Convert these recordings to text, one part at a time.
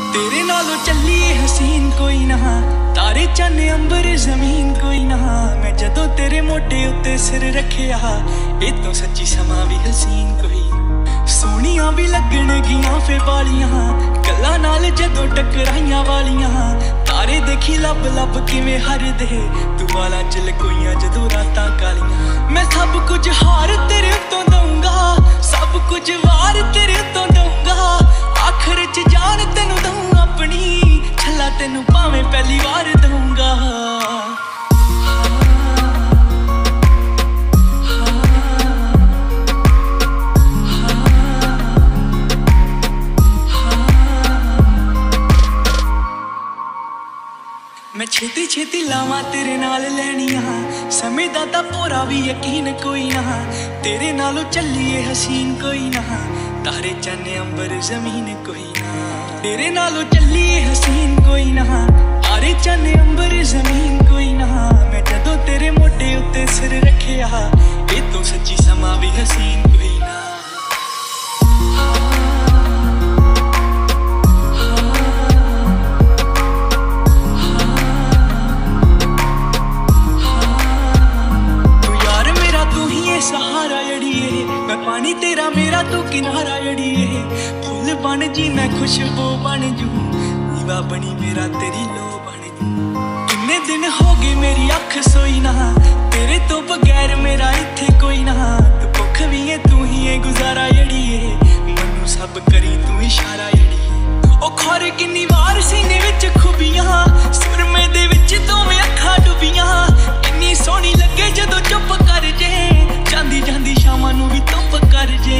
तेरे नालों चली हसीन कोई ना, तारे चन्ने अंबर जमीन कोई ना। मैं जदों तेरे मोटे उत्ते सिर रखिया, ए तो सच्ची समा भी हसीन कोई। सोनिया भी लगन गियां फे वालियां, गल्लां नाल जदों टकराइयां वालियां। तारे देखी लब लब किवें हरदे, तू वालां च लकोइयां जदों रातां कालियां। मैं सब कुछ हार तेरे उत्तों दूंगा, सब कुछ वार तेरे उत्तों दूंगा। आखिर च जान तेनू दूं अपनी, छला तेनू भावें पहली बार दूंगा। मैं छेती छेती लावां तेरे नाल लैनियां, समय दा तां पूरा भी यकीन कोई ना। तेरे नालों चलिए हसीन कोई ना, तारे चन्ने अंबर जमीन कोई ना। तेरे नालों चलिए हसीन कोई ना, तारे चन्ने अंबर जमीन कोई ना। मैं जदों तेरे मोटे उत्ते सिर रखिया, ए तो सच्ची समा भी हसीन कोई ना। सहारा जड़िए मैं पानी तेरा मेरा तू किनारा जड़िए। फुल बन जी मैं खुशबू बन जू, नीवा बनी मेरा तेरी लो बन जू। किन्ने दिन हो गए मेरी अख सोई ना, तेरे तो बगैर मेरा इत्थे कोई ना। तू भुख भी है तू ही है गुजारा जड़िए, मनु सब करी तू इशारा जड़िए। ओ खौर किन्नी वार सीने विच खुबियां, सुरमे दे विच दोवें अखां डुबियां। किन्नी सोहनी लगे जदों चुप कर जे, जांदी जांदी शामां नू भी धुप कर जे।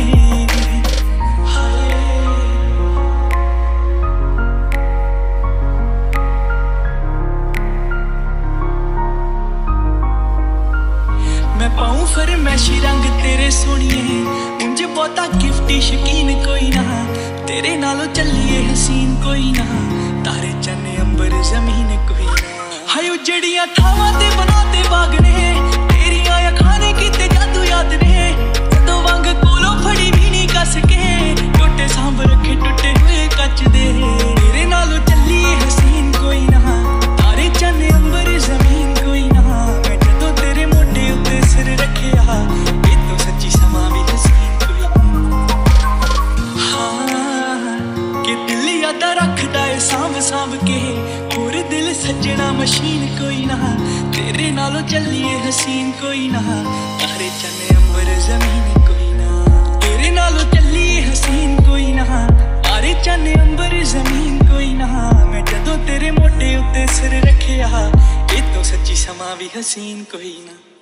मैं पाऊं फरमैशी रंग तेरे सोनिए, उंज बहुता गिफ्टी शकीन कोई ना। तेरे नालों चलिए हसीन कोई ना, तारे चन्ने अंबर जमीन कोई ना। हाय उजड़ियां थावां ते बनाते बाग ने, तेरियां अखां ने कीते जादू याद ने। जदों वांग कोलों फड़ी भी नहीं कस के, टोटे सांभ रखे टुटे हुए कच दे। तेरे नालों चलिए हसीन कोई ना, तारे चन्ने अंबर जमीन कोई ना। मैं जदों तेरे मोटे उत्ते सिर रखिया, ए तो सच्ची समा भी हसीन कोई ना। हाँ कि दिल यादा रखदा है सांभ सांभ के, होर दिल सजना मशीन कोई ना। तेरे नालों चलिए हसीन कोई ना, तारे चन्ने अंबर जमीन कोई ना। तेरे नालों चलिए हसीन कोई ना, तारे चन्ने अंबर जमीन कोई ना। मैं जदों तेरे मोटे उत्ते सिर रखिया, ए तो सच्ची समा भी हसीन कोई ना।